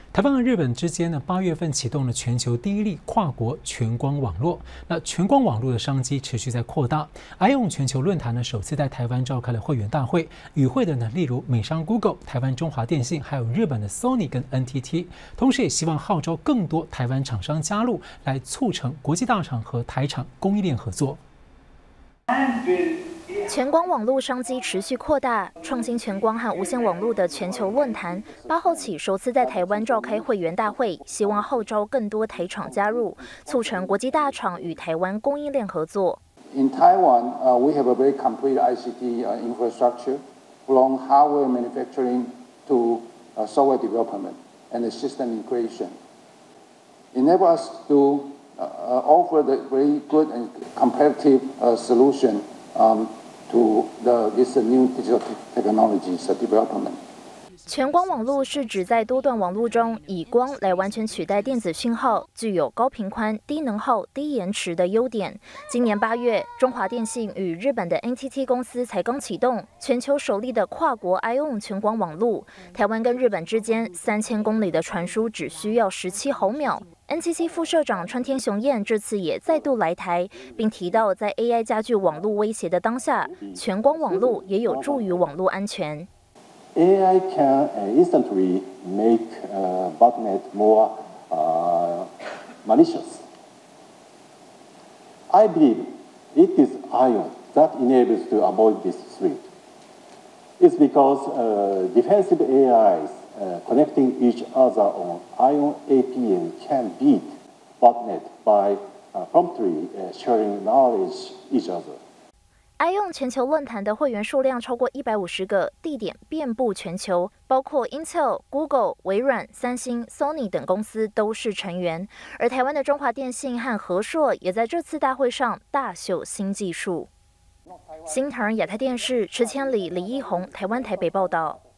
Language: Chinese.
台湾和日本之间呢，8月份启动了全球第一例跨国全光网络。那全光网络的商机持续在扩大。ION 全球论坛呢，首次在台湾召开了会员大会，与会的呢，例如美商 Google、台湾中华电信，还有日本的 Sony 跟 NTT。同时也希望号召更多台湾厂商加入，来促成国际大厂和台厂供应链合作。 全光网络商机持续扩大，创新全光和无线网络的全球论坛8号起首次在台湾召开会员大会，希望号召更多台厂加入，促成国际大厂与台湾供应链合作。 In Taiwan, we have a very complete ICT infrastructure, from hardware manufacturing to software development and system integration, enable us to offer the very good and competitive solution. To this new digital technologies development. 全光网络是指在多段网络中以光来完全取代电子讯号，具有高频宽、低能耗、低延迟的优点。今年8月，中华电信与日本的 NTT 公司才刚启动全球首例的跨国 ION 全光网络。台湾跟日本之间3000公里的传输只需要17毫秒。NTT 副社长川天雄彦这次也再度来台，并提到，在 AI 加剧网络威胁的当下，全光网络也有助于网络安全。 AI can instantly make botnet more malicious. I believe it is ION that enables to avoid this threat. It's because defensive AIs connecting each other on ION APN can beat botnet by promptly sharing knowledge each other. ION 全球论坛的会员数量超过150个，地点遍布全球，包括 Intel、Google、微软、三星、Sony 等公司都是成员。而台湾的中华电信和和硕也在这次大会上大秀新技术。新唐人亚太电视池千里、李义宏，台湾台北报道。